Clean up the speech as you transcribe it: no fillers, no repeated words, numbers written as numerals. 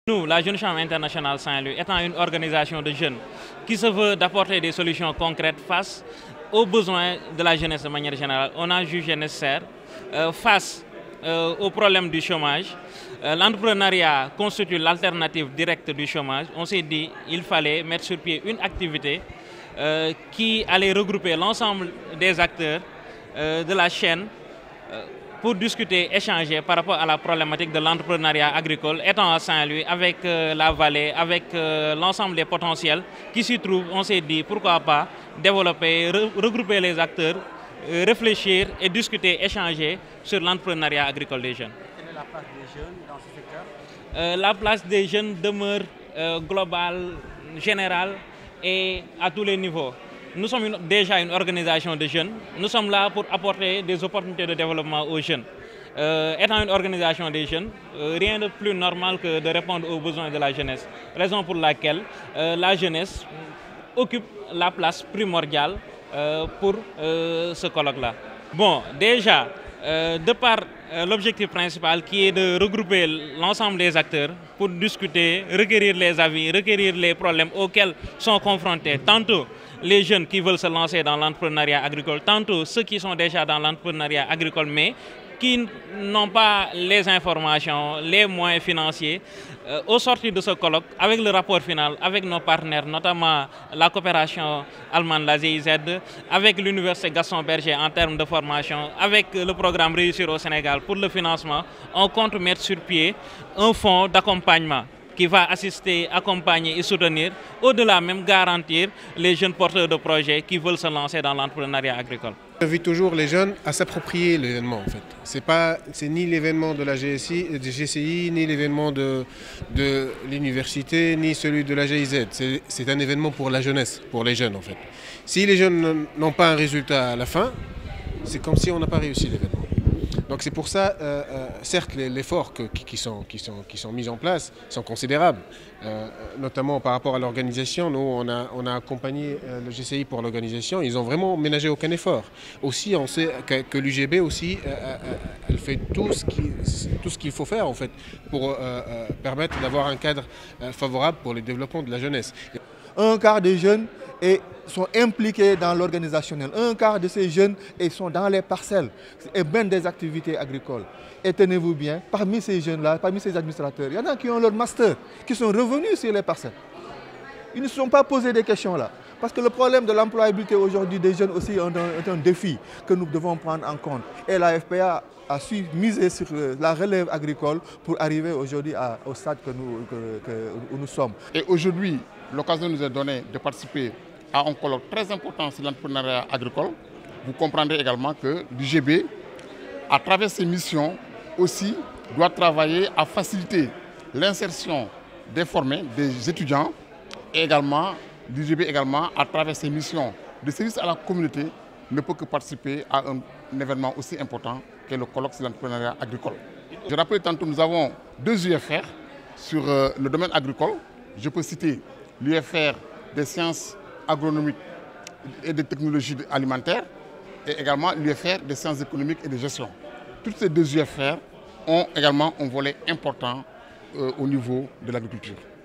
Nous, la Jeune Chambre internationale Saint-Louis, étant une organisation de jeunes qui se veut d'apporter des solutions concrètes face aux besoins de la jeunesse de manière générale, on a jugé nécessaire, face au problème du chômage, l'entrepreneuriat constitue l'alternative directe du chômage. On s'est dit qu'il fallait mettre sur pied une activité qui allait regrouper l'ensemble des acteurs de la chaîne pour discuter, échanger par rapport à la problématique de l'entrepreneuriat agricole, étant à Saint-Louis, avec la vallée, avec l'ensemble des potentiels qui s'y trouvent. On s'est dit pourquoi pas développer, regrouper les acteurs, réfléchir et discuter, échanger sur l'entrepreneuriat agricole des jeunes. Quelle est la place des jeunes dans ce secteur? La place des jeunes demeure globale, générale et à tous les niveaux. Nous sommes déjà une organisation de jeunes. Nous sommes là pour apporter des opportunités de développement aux jeunes. Étant une organisation des jeunes, rien de plus normal que de répondre aux besoins de la jeunesse. Raison pour laquelle la jeunesse occupe la place primordiale pour ce colloque-là. Bon, déjà, de par l'objectif principal qui est de regrouper l'ensemble des acteurs pour discuter, requérir les avis, requérir les problèmes auxquels sont confrontés tantôt les jeunes qui veulent se lancer dans l'entrepreneuriat agricole, tantôt ceux qui sont déjà dans l'entrepreneuriat agricole mais qui n'ont pas les informations, les moyens financiers. Au sortir de ce colloque, avec le rapport final, avec nos partenaires, notamment la coopération allemande, la GIZ, avec l'Université Gaston Berger en termes de formation, avec le programme Réussir au Sénégal pour le financement, on compte mettre sur pied un fonds d'accompagnement qui va assister, accompagner et soutenir, au-delà même garantir les jeunes porteurs de projets qui veulent se lancer dans l'entrepreneuriat agricole. J'invite toujours les jeunes à s'approprier l'événement en fait. C'est ni l'événement de la GCI, ni l'événement de l'université, ni celui de la GIZ. C'est un événement pour la jeunesse, pour les jeunes en fait. Si les jeunes n'ont pas un résultat à la fin, c'est comme si on n'a pas réussi l'événement. Donc c'est pour ça, certes, les efforts qui sont mis en place sont considérables, notamment par rapport à l'organisation. Nous, on a accompagné le GCI pour l'organisation. Ils n'ont vraiment ménagé aucun effort. Aussi, on sait que l'UGB aussi, elle fait tout ce qu'il faut faire en fait pour permettre d'avoir un cadre favorable pour le développement de la jeunesse. Un quart des jeunes sont impliqués dans l'organisationnel. Un quart de ces jeunes sont dans les parcelles et mènent des activités agricoles. Et tenez-vous bien, parmi ces jeunes-là, parmi ces administrateurs, il y en a qui ont leur master, qui sont revenus sur les parcelles. Ils ne se sont pas posés des questions là. Parce que le problème de l'employabilité aujourd'hui des jeunes aussi est un défi que nous devons prendre en compte. Et la FPA a su miser sur la relève agricole pour arriver aujourd'hui au stade où nous sommes. Et aujourd'hui, l'occasion nous est donnée de participer à un colloque très important sur l'entrepreneuriat agricole. Vous comprendrez également que l'UGB, à travers ses missions, aussi doit travailler à faciliter l'insertion des formés, des étudiants, et également l'UGB également, à travers ses missions de service à la communauté, ne peut que participer à un événement aussi important qu'est le colloque sur l'entrepreneuriat agricole. Je rappelle tantôt, nous avons deux UFR sur le domaine agricole. Je peux citer l'UFR des sciences agronomiques et des technologies alimentaires et également l'UFR des sciences économiques et de gestion. Toutes ces deux UFR ont également un volet important au niveau de l'agriculture.